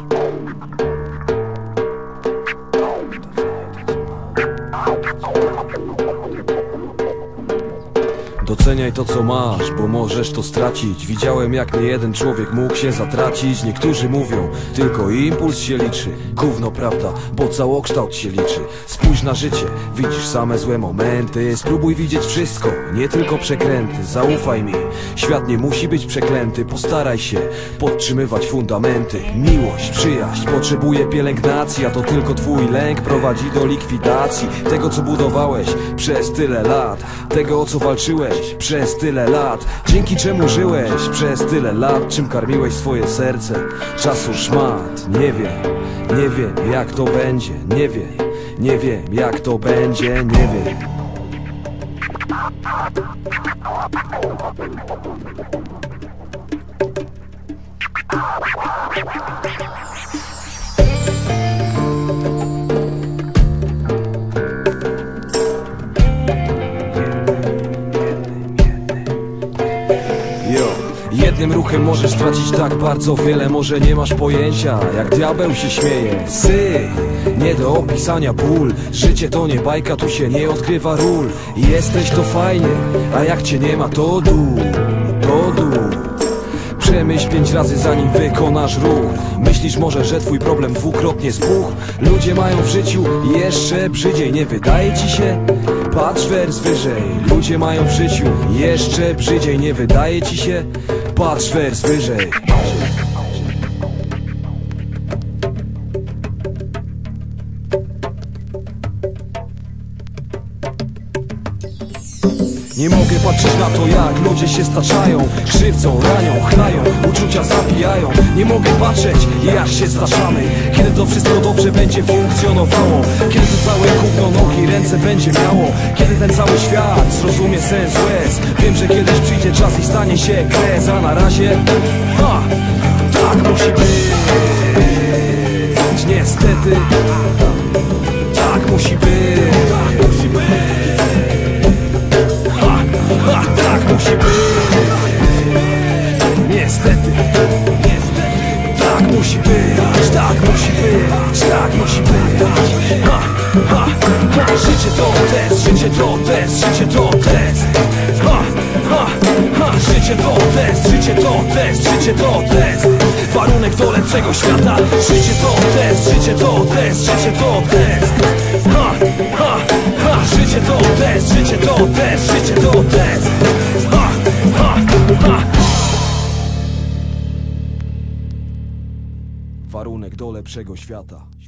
Doceniaj to, co masz, bo możesz to stracić. Widziałem, jak nie jeden człowiek mógł się zatracić. Niektórzy mówią, tylko impuls się liczy. Gówno prawda, bo całokształt się liczy. Spójrz na życie, widzisz same złe momenty. Spróbuj widzieć wszystko, nie tylko przekręty. Zaufaj mi, świat nie musi być przeklęty. Postaraj się podtrzymywać fundamenty. Miłość, przyjaźń potrzebuje pielęgnacji, a to tylko twój lęk prowadzi do likwidacji tego, co budowałeś przez tyle lat, tego, o co walczyłeś przez tyle lat, dzięki czemu żyłeś przez tyle lat, czym karmiłeś swoje serce. Czasu szmat, nie wiem jak to będzie, nie wiem jak to będzie, nie wiem. Jednym ruchem możesz stracić tak bardzo wiele, może nie masz pojęcia, jak diabeł się śmieje. Nie do opisania ból. Życie to nie bajka, tu się nie odgrywa ról. Jesteś to fajnie, a jak cię nie ma to dół. Przemyśl 5 razy zanim wykonasz ruch. Myślisz może, że twój problem dwukrotnie zbuchł? Ludzie mają w życiu jeszcze brzydziej, nie wydaje ci się? Patrz wers wyżej. Ludzie mają w życiu jeszcze brzydziej, nie wydaje ci się? Patrz wers wyżej. Nie mogę patrzeć na to, jak ludzie się staczają, krzywdzą, ranią, chlają, uczucia zabijają. Nie mogę patrzeć, jak się staczamy, kiedy to wszystko dobrze będzie funkcjonowało, kiedy to całe gówno nogi, ręce będzie miało, kiedy ten cały świat zrozumie sens łez. Wiem, że kiedyś przyjdzie czas i stanie się kres, a na razie tak musi być. Niestety tak musi być. Tak musi być. Niestety tak musi być. Tak musi być. Tak musi być. Życie to test, życie to test, życie to test. Życie to test, życie to test, życie to test. Warunek do lepszego świata. Życie to test, życie to test, życie to test. Życie to test, życie to test, życie to test. Warunek do lepszego świata.